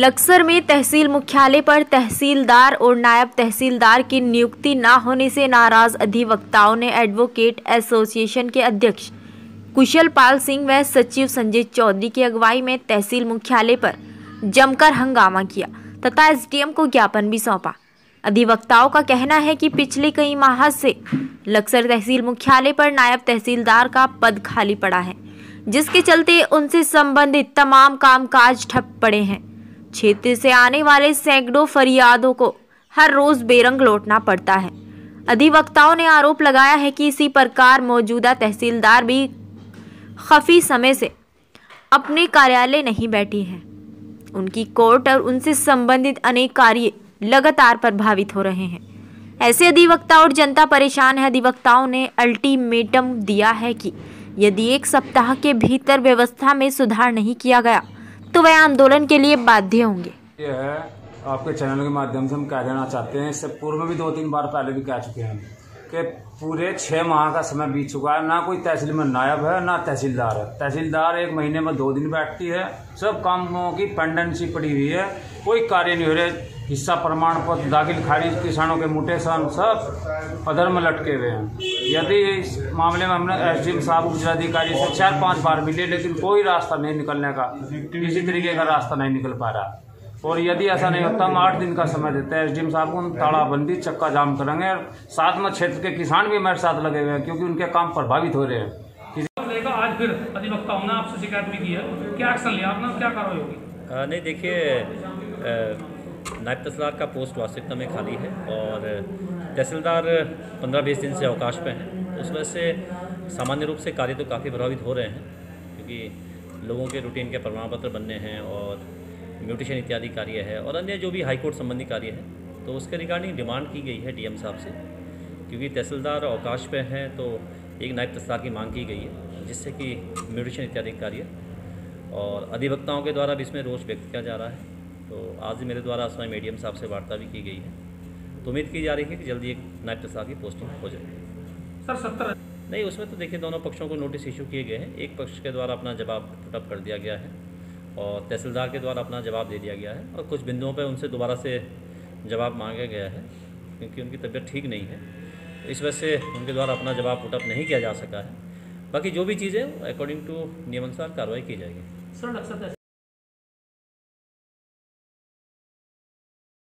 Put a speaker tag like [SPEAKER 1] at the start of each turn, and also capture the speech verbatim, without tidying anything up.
[SPEAKER 1] लक्सर में तहसील मुख्यालय पर तहसीलदार और नायब तहसीलदार की नियुक्ति न होने से नाराज अधिवक्ताओं ने एडवोकेट एसोसिएशन के अध्यक्ष कुशल पाल सिंह व सचिव संजय चौधरी की अगुवाई में तहसील मुख्यालय पर जमकर हंगामा किया तथा एसडीएम को ज्ञापन भी सौंपा। अधिवक्ताओं का कहना है कि पिछले कई माह से लक्सर तहसील मुख्यालय पर नायब तहसीलदार का पद खाली पड़ा है, जिसके चलते उनसे संबंधित तमाम कामकाज ठप पड़े हैं। क्षेत्र से आने वाले सैकड़ों फरियादों को हर रोज बेरंग लौटना पड़ता है। अधिवक्ताओं ने आरोप लगाया है कि इसी प्रकार मौजूदा तहसीलदार भी खफी समय से अपने कार्यालय नहीं बैठी हैं। उनकी कोर्ट और उनसे संबंधित अनेक कार्य लगातार प्रभावित हो रहे हैं। ऐसे अधिवक्ता और जनता परेशान है। अधिवक्ताओं ने अल्टीमेटम दिया है कि यदि एक सप्ताह के भीतर व्यवस्था में सुधार नहीं किया गया तो वह आंदोलन के लिए बाध्य होंगे।
[SPEAKER 2] ये है आपके चैनल के माध्यम से हम कह देना चाहते हैं, इससे पूर्व में भी दो तीन बार पहले भी कह चुके हैं कि पूरे छः माह का समय बीत चुका है। ना कोई तहसील में नायब है ना तहसीलदार है। तहसीलदार एक महीने में दो दिन बैठती है। सब कामों की पेंडेंसी पड़ी हुई है, कोई कार्य नहीं हो रहे। हिस्सा प्रमाण पत्र दाखिल खारिज, किसानों के मुटेशन सब अधर में लटके हुए हैं। यदि इस मामले में हमने एसडीएम साहब उपजिलाधिकारी से चार पांच बार मिले, लेकिन कोई रास्ता नहीं निकलने का, किसी तरीके का रास्ता नहीं निकल पा रहा। और यदि ऐसा नहीं होता, हम आठ दिन का समय देते हैं एसडीएम साहब को, हम तालाबंदी चक्का जाम करेंगे। और साथ में क्षेत्र के किसान भी हमारे साथ लगे हुए हैं, क्योंकि उनके काम प्रभावित हो रहे हैं।
[SPEAKER 3] आज फिर अधिवक्ताओं ने आपसे शिकायत भी की है, क्या एक्शन लिया आपने, क्या कार्रवाई होगी?
[SPEAKER 4] नहीं, देखिए, नायब तहसीलदार का पोस्ट वास्तविकता में खाली है और तहसीलदार पंद्रह बीस दिन से अवकाश पे हैं। उस वजह से सामान्य रूप से कार्य तो काफ़ी प्रभावित हो रहे हैं, क्योंकि लोगों के रूटीन के प्रमाण पत्र बनने हैं और म्यूटेशन इत्यादि कार्य है और अन्य जो भी हाईकोर्ट संबंधी कार्य है, तो उसके रिगार्डिंग डिमांड की गई है डीएम साहब से। क्योंकि तहसीलदार अवकाश पे हैं तो एक नायब तहसीलदार की मांग की गई है, जिससे कि म्यूटेशन इत्यादि कार्य और अधिवक्ताओं के द्वारा भी इसमें रोष व्यक्त किया जा रहा है। तो आज मेरे द्वारा असम मीडियम साहब से वार्ता भी की गई है, तो उम्मीद की जा रही है कि जल्दी एक नायब तहसीलदार की पोस्टिंग हो जाएगी।
[SPEAKER 3] सर सत्तर
[SPEAKER 4] नहीं, उसमें तो देखिए दोनों पक्षों को नोटिस इशू किए गए हैं। एक पक्ष के द्वारा अपना जवाब पुटअप कर दिया गया है और तहसीलदार के द्वारा अपना जवाब दे दिया गया है, और कुछ बिंदुओं पर उनसे दोबारा से जवाब मांगा गया है, क्योंकि उनकी तबीयत ठीक नहीं है। इस वजह से उनके द्वारा अपना जवाब पुटअप नहीं किया जा सका है। बाकी जो भी चीज़ें अकॉर्डिंग टू नियमानुसार कार्रवाई की जाएगी।
[SPEAKER 3] सर